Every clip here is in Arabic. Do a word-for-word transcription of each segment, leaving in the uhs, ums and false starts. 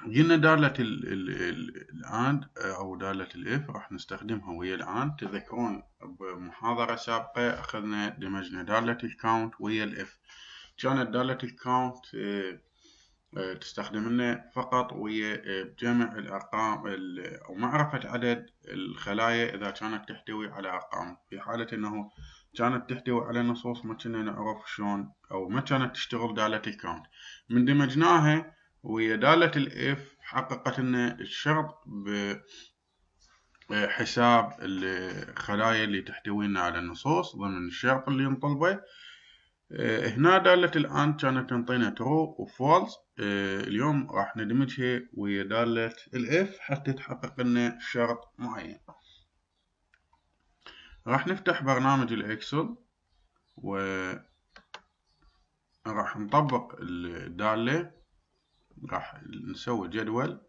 قلنا دالة الآند أو دالة الإف راح نستخدمها ويا الآند. تذكرون بمحاضرة سابقة أخذنا دمجنا دالة الكاونت ويا الإف. كانت دالة الكاونت تستخدم لنا فقط ويا جمع الأرقام أو معرفة عدد الخلايا إذا كانت تحتوي على أرقام. في حالة أنه كانت تحتوي على نصوص ما كنا نعرف شلون أو ما كانت تشتغل دالة الكاونت. من دمجناها ويا دالة الإف حققت لنا الشرط بحساب الخلايا اللي تحتوي لنا على النصوص ضمن الشرط اللي نطلبه. هنا دالة الآن كانت تنطينا true و false. اليوم راح ندمجها ويا دالة الإف حتى تحقق لنا شرط معين. راح نفتح برنامج الإكسل وراح نطبق الدالة. راح نسوي جدول.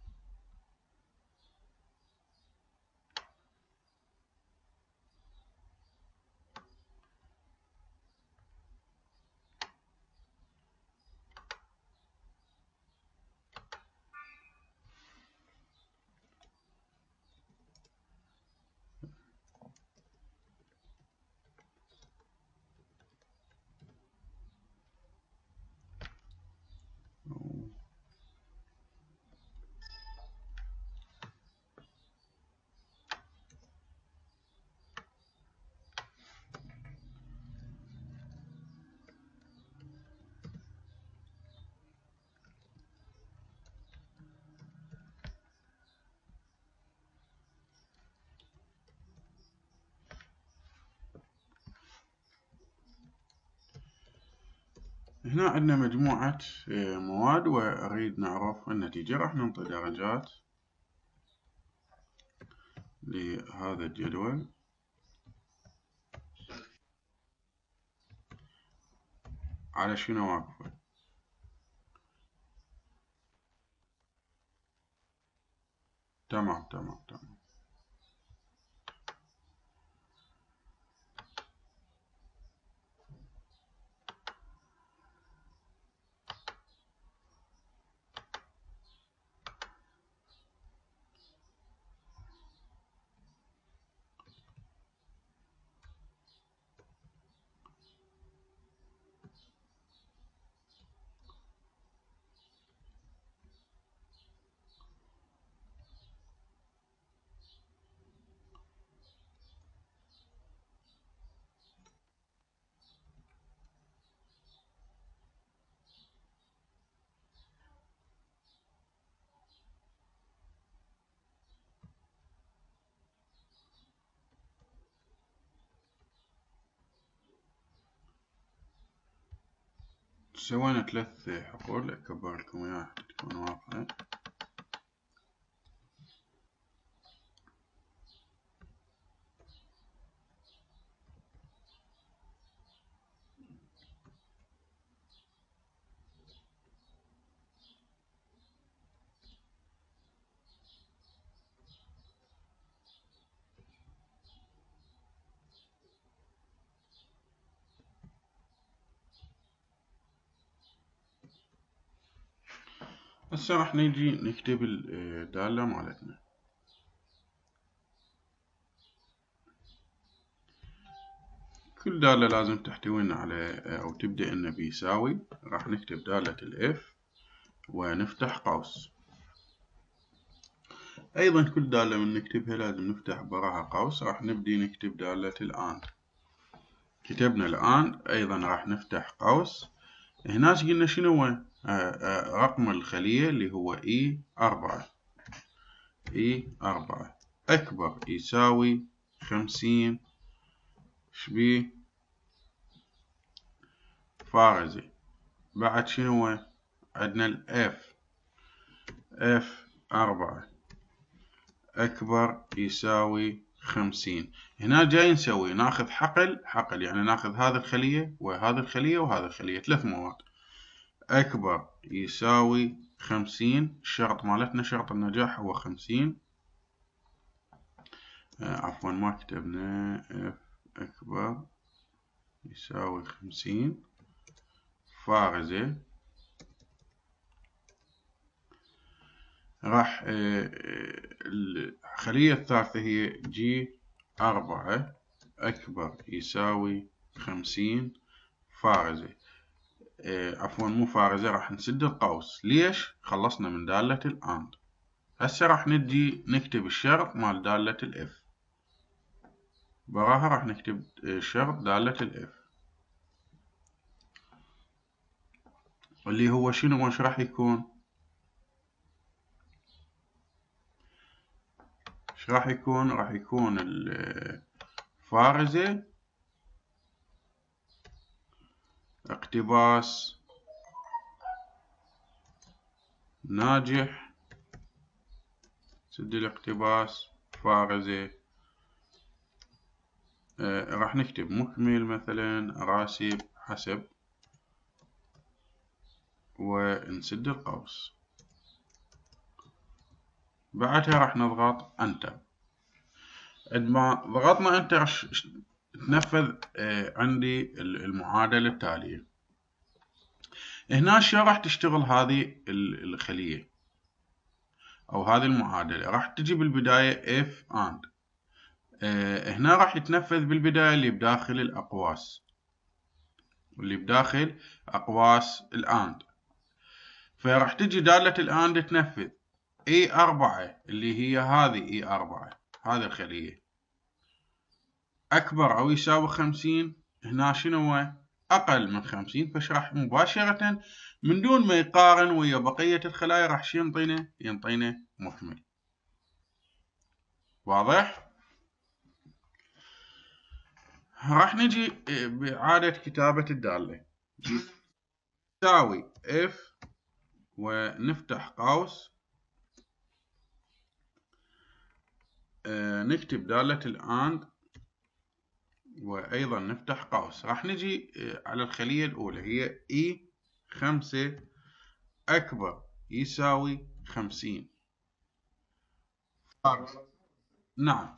هنا عندنا مجموعة مواد وأريد نعرف النتيجة. راح ننطي درجات لهذا الجدول. على شنو واقفة؟ تمام تمام تمام. سوينا ثلاث حقول. أكبر لكم إياها حتى تكون واضحة. هسه راح نيجي نكتب الدالة مالتنا. كل دالة لازم تحتوينا على أو تبدأ إنه بيساوي. راح نكتب دالة الإف ونفتح قوس. أيضا كل دالة من نكتبها لازم نفتح براها قوس. راح نبدي نكتب دالة الآن. كتبنا الآن أيضا راح نفتح قوس. هنا قلنا شنو هو رقم الخلية اللي هو إي أربعة. إي أربعة أكبر يساوي خمسين شبيه فارزة. بعد شنو هو عندنا الإف. إف أربعة أكبر يساوي خمسين. هنا جاي نسوي ناخذ حقل حقل يعني ناخذ هذه الخلية وهذه الخلية وهذه الخلية ثلاث مواد. أكبر يساوي خمسين. الشرط مالتنا شرط النجاح هو خمسين. آه عفوا ما كتبنا اف أكبر يساوي خمسين فارزة. راح الخلية الثالثة هي جي أربعة أكبر يساوي خمسين فارزة. عفوا مو فارزة، راح نسد القوس. ليش؟ خلصنا من دالة الأند. هسه راح نجي نكتب الشرط مال دالة الإف. براها راح نكتب شرط دالة الإف اللي هو شنو؟ وش راح يكون؟ ايش راح يكون؟ راح يكون الفارزة اقتباس ناجح، سد الاقتباس فارزة. آه راح نكتب مكمل مثلا راسب حسب ونسد القوس. بعدها راح نضغط انتر. عندما ضغطنا انتر تنفذ آه عندي المعادلة التالية. هنا شو راح تشتغل هذه الخلية او هذه المعادلة؟ راح تجي بالبداية if and. آه هنا راح يتنفذ بالبداية اللي بداخل الاقواس، واللي بداخل اقواس الاند. فراح تجي دالة الاند تنفذ اي أربعة اللي هي هذه اي أربعة، هذه الخلية اكبر او يساوي خمسين. هنا شنو هو؟ اقل من خمسين. فش راح مباشرة من دون ما يقارن ويا بقية الخلايا راح شي ينطينا؟ ينطينا مكمل. واضح؟ راح نجي بإعادة كتابة الدالة تساوي if ونفتح قوس، آه نكتب دالة الآند وأيضا نفتح قوس. راح نجي آه على الخلية الأولى هي E خمسة أكبر يساوي خمسين. نعم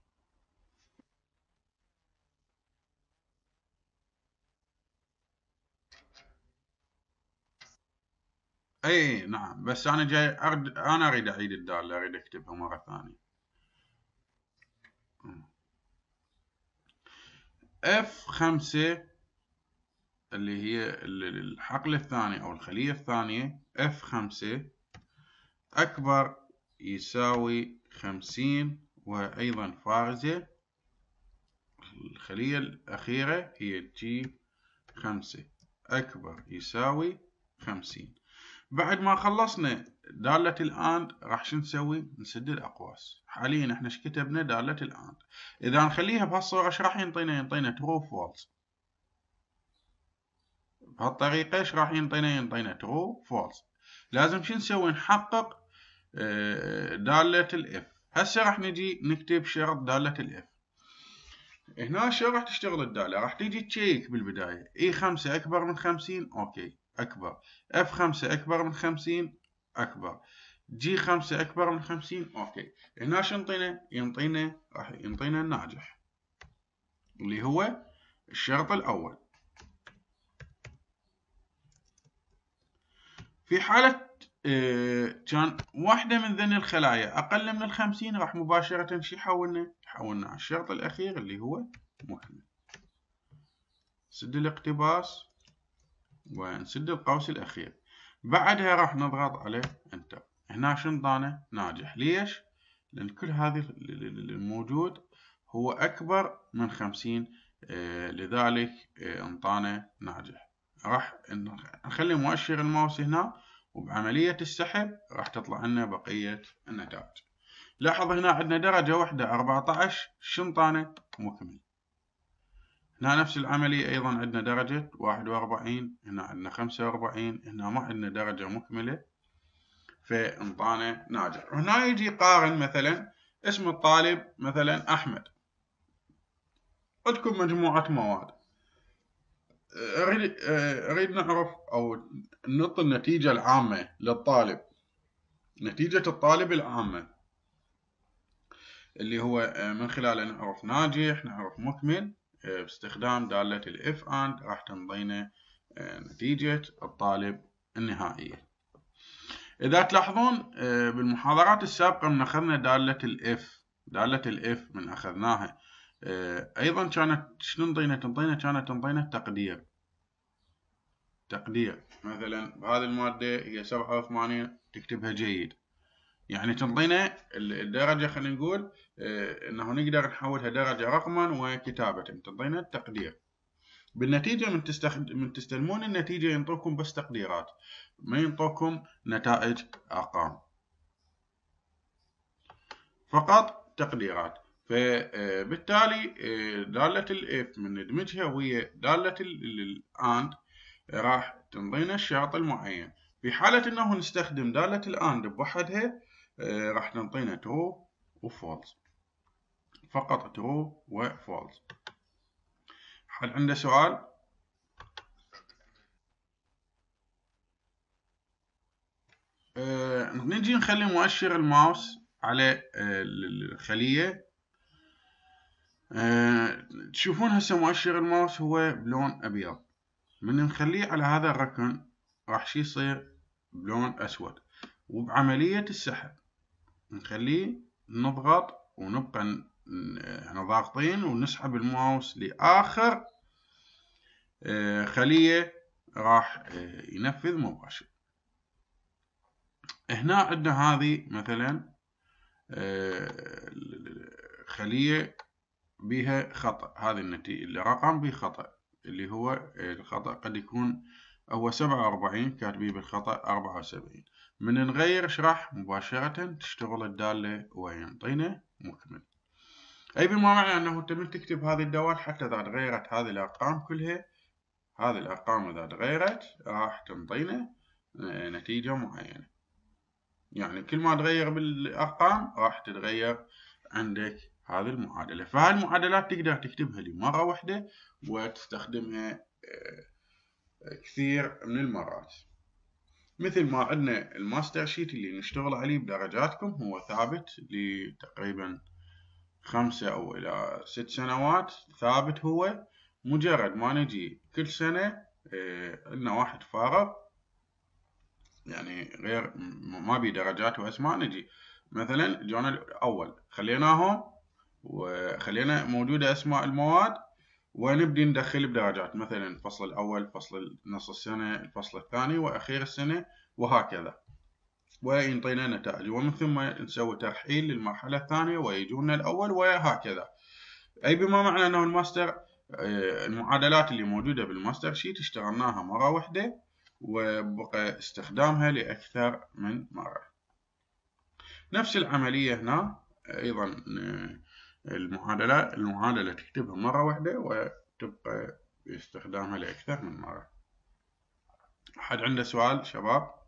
اي نعم، بس انا جاي أرد... انا اريد اعيد الدالة، اريد اكتبها مرة ثانية. اف خمسة اللي هي الحقل الثاني او الخلية الثانية اف خمسة اكبر يساوي خمسين وايضا فارزة. الخلية الاخيرة هي جي خمسة اكبر يساوي خمسين. بعد ما خلصنا دالة الآند راح شو نسوي؟ نسد الأقواس. حاليا احنا ايش كتبنا؟ دالة الآند. إذا نخليها بهالصورة ايش راح ينطينا؟ ينطينا ترو فولس. بهالطريقة ايش راح ينطينا؟ ينطينا ترو فولس. لازم شو نسوي؟ نحقق دالة الإف. هسه راح نجي نكتب شرط دالة الإف. هنا شو راح تشتغل الدالة؟ راح تيجي تشيك بالبداية إي خمسة أكبر من خمسين، أوكي أكبر. إف خمسة أكبر من خمسين، أكبر. جي خمسة أكبر من خمسين، أوكي. هنا شو ينطينا؟ ينطينا راح ينطينا الناجح اللي هو الشرط الأول. في حالة كان واحدة من ذني الخلايا أقل من الخمسين راح مباشرة شي يحولنا؟ يحولنا على الشرط الأخير اللي هو مكمل. سد الاقتباس ونسد القوس الأخير. بعدها راح نضغط على انتر. هنا شو انطانا؟ ناجح. ليش؟ لأن كل هذه الموجود هو أكبر من خمسين، آه لذلك آه انطانا ناجح. راح نخلي مؤشر الماوس هنا وبعملية السحب راح تطلع لنا بقية النتائج. لاحظ هنا عندنا درجة واحدة أربعة عشر، شو انطانا؟ مكمل. هنا نفس العملية أيضا عندنا درجة واحد وأربعين، هنا عندنا خمسة وأربعين، هنا ما عندنا درجة مكملة فانطانا ناجح. وهنا يجي يقارن مثلا اسم الطالب مثلا أحمد، عندكم مجموعة مواد، أريد أريد نعرف أو نعطي النتيجة العامة للطالب، نتيجة الطالب العامة اللي هو من خلاله نعرف ناجح نعرف مكمل باستخدام دالة الإف AND راح تنطينا نتيجة الطالب النهائية. إذا تلاحظون بالمحاضرات السابقة من أخذنا دالة الإف، دالة الإف من أخذناها أيضا كانت شنو نطينا؟ تنطينا كانت تنطينا التقدير. تقدير مثلا بهذه المادة هي سبعة وثمانين تكتبها جيد، يعني تنطينا الدرجة، خلينا نقول إنه نقدر نحولها درجة رقما وكتابة، تنطينا التقدير. بالنتيجة من تستخدم من تستلمون النتيجة ينطوكم بس تقديرات، ما ينطوكم نتائج أرقام، فقط تقديرات. فبالتالي دالة الإف من ندمجها ويا دالة الآند راح تنطينا الشرط المعين. في حالة أنه نستخدم دالة الآند بوحدها راح تنطينا true وفولس، فقط true وفولس. حد عنده سؤال؟ أه نجي نخلي مؤشر الماوس على أه الخلية. أه تشوفون هسه مؤشر الماوس هو بلون أبيض، من نخليه على هذا الركن راح شي يصير بلون أسود. وبعملية السحب نخليه نضغط ونبقى احنا ضاغطين ونسحب الماوس لآخر أه خلية راح أه ينفذ مباشر. هنا عندنا هذه مثلا خلية بها خطأ، هذه النتيجة الرقم به خطأ، اللي هو الخطأ قد يكون هو سبعة وأربعين كاتبيه بالخطأ أربعة وسبعين. من نغير شرح مباشرة تشتغل الدالة وينطينا مكمل. أي بما معنى أنه أنت من تكتب هذه الدوال حتى إذا تغيرت هذه الأرقام كلها، هذه الأرقام إذا تغيرت راح تنطينا نتيجة معينة. يعني كل ما تغير بالأرقام راح تتغير عندك هذه المعادلة. فهالمعادلات تقدر تكتبها لمرة واحدة وتستخدمها كثير من المرات. مثل ما عندنا الماستر شيت اللي نشتغل عليه بدرجاتكم هو ثابت لتقريبا خمسة أو إلى ست سنوات، ثابت هو. مجرد ما نجي كل سنة عندنا واحد فارغ، يعني غير ما بي درجات واسماء، نجي مثلا جانا الاول خليناهم وخلينا موجودة اسماء المواد ونبدي ندخل بدرجات، مثلا الفصل الاول، فصل نص السنة، الفصل الثاني، واخير السنة، وهكذا، وينطينا نتائج. ومن ثم نسوي ترحيل للمرحلة الثانية ويجونا الاول وهكذا. اي بما معنى انه الماستر المعادلات اللي موجودة بالماستر شيت اشتغلناها مرة واحدة وبقى استخدامها لأكثر من مرة. نفس العملية هنا أيضا، المعادلة المعادلة تكتبها مرة واحدة وتبقى باستخدامها لأكثر من مرة. أحد عنده سؤال شباب؟